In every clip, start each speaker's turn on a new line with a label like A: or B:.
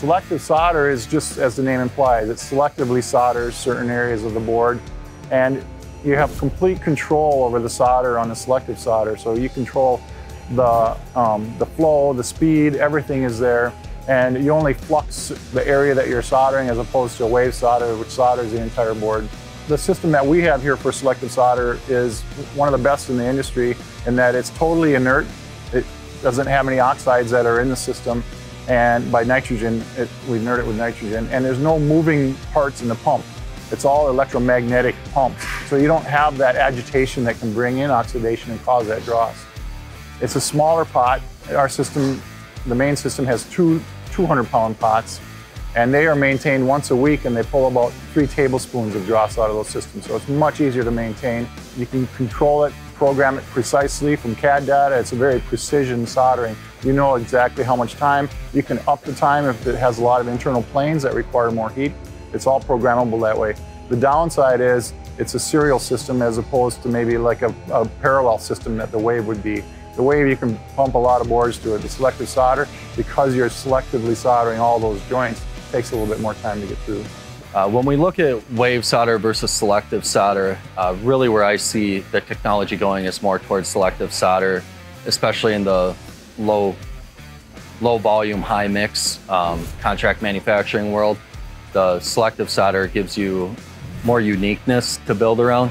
A: Selective solder is just as the name implies. It selectively solders certain areas of the board, and you have complete control over the solder on the selective solder. So you control the flow, the speed, everything is there, and you only flux the area that you're soldering as opposed to a wave solder, which solders the entire board. The system that we have here for selective solder is one of the best in the industry in that it's totally inert. It doesn't have any oxides that are in the system, and by nitrogen, we inert it with nitrogen, and there's no moving parts in the pump. It's all electromagnetic pumps, so you don't have that agitation that can bring in oxidation and cause that dross. It's a smaller pot. Our system, the main system, has two 200-pound pots, and they are maintained once a week, and they pull about 3 tablespoons of dross out of those systems, so it's much easier to maintain. You can control it, program it precisely from CAD data. It's a very precision soldering. You know exactly how much time. You can up the time if it has a lot of internal planes that require more heat. It's all programmable that way. The downside is it's a serial system as opposed to maybe like a parallel system that the wave would be. The wave, you can pump a lot of boards to it. The selective solder, because you're selectively soldering all those joints, takes a little bit more time to get through.
B: When we look at wave solder versus selective solder, really where I see the technology going is more towards selective solder, especially in the low volume, high mix contract manufacturing world. The selective solder gives you more uniqueness to build around.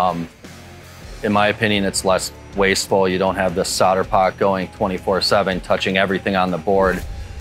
B: In my opinion, it's less wasteful. You don't have the solder pot going 24/7, touching everything on the board.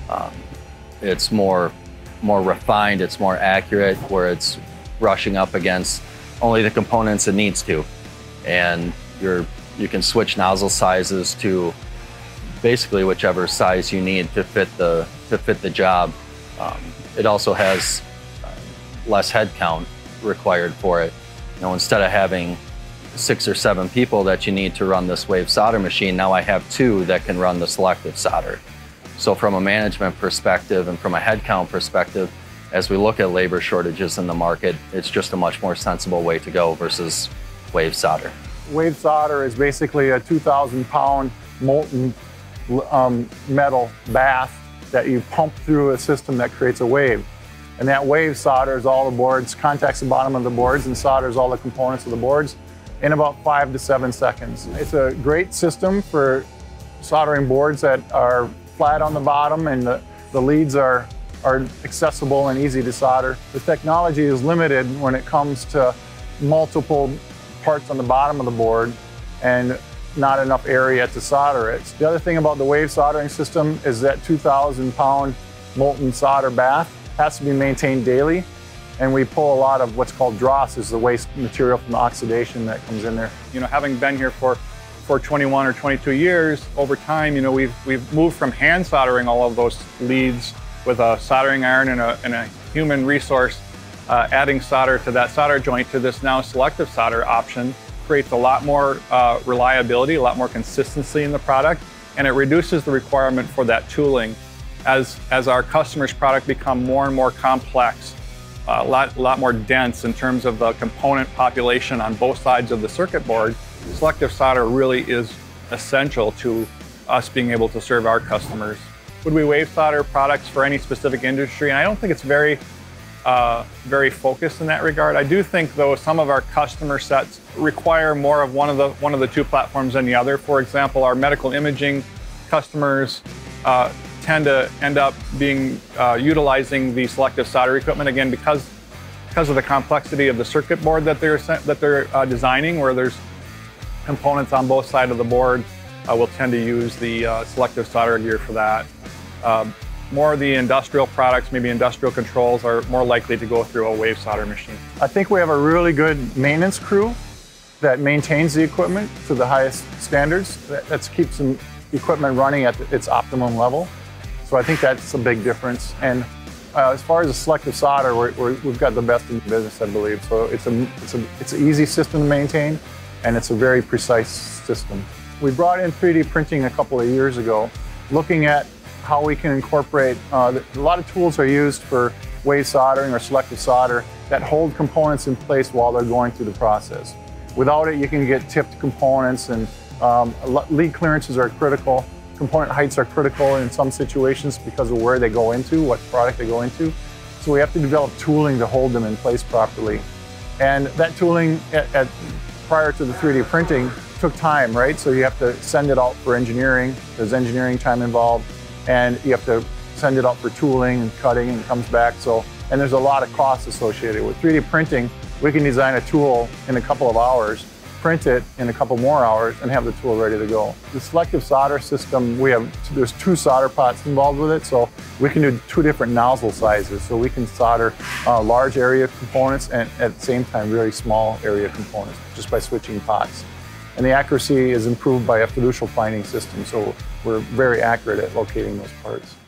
B: It's more refined, it's more accurate, where it's rushing up against only the components it needs to. And you can switch nozzle sizes to basically whichever size you need to fit the job. It also has less head count required for it. You know, instead of having 6 or 7 people that you need to run this wave solder machine, now I have 2 that can run the selective solder. So from a management perspective and from a headcount perspective, as we look at labor shortages in the market, it's just a much more sensible way to go versus wave solder.
A: Wave solder is basically a 2,000-pound molten metal bath that you pump through a system that creates a wave. And that wave solders all the boards, contacts the bottom of the boards, and solders all the components of the boards in about 5 to 7 seconds. It's a great system for soldering boards that are flat on the bottom and the leads are accessible and easy to solder. The technology is limited when it comes to multiple parts on the bottom of the board and not enough area to solder it. The other thing about the wave soldering system is that 2,000-pound molten solder bath has to be maintained daily, and we pull a lot of what's called dross, is the waste material from the oxidation that comes in there. You know, having been here for 21 or 22 years, over time, you know, we've moved from hand soldering all of those leads with a soldering iron and a human resource, adding solder to that solder joint, to this now selective solder option. Creates a lot more reliability, a lot more consistency in the product, and it reduces the requirement for that tooling. As our customers' product become more and more complex, a lot more dense in terms of the component population on both sides of the circuit board, selective solder really is essential to us being able to serve our customers. Would we wave solder products for any specific industry? And I don't think it's very focused in that regard. I do think, though, some of our customer sets require more of one of the 2 platforms than the other. For example, our medical imaging customers tend to end up being utilizing the selective solder equipment, again because of the complexity of the circuit board that they're designing, where there's components on both sides of the board. We'll tend to use the selective solder gear for that. More of the industrial products, maybe industrial controls, are more likely to go through a wave solder machine. I think we have a really good maintenance crew that maintains the equipment to the highest standards. That keeps the equipment running at its optimum level. So I think that's a big difference. And as far as the selective solder, we've got the best in the business, I believe. So it's an easy system to maintain, and it's a very precise system. We brought in 3D printing a couple of years ago, looking at how we can incorporate, a lot of tools are used for wave soldering or selective solder that hold components in place while they're going through the process. Without it, you can get tipped components, and lead clearances are critical. component heights are critical in some situations because of where they go into, what product they go into. So we have to develop tooling to hold them in place properly. And that tooling prior to the 3D printing took time, right? So you have to send it out for engineering. There's engineering time involved, and you have to send it out for tooling and cutting, and it comes back. And there's a lot of costs associated with 3D printing. We can design a tool in a couple of hours, print it in a couple more hours, and have the tool ready to go. The selective solder system, there's 2 solder pots involved with it, so we can do 2 different nozzle sizes. So we can solder large area components and at the same time very small area components just by switching pots. And the accuracy is improved by a fiducial finding system, so we're very accurate at locating those parts.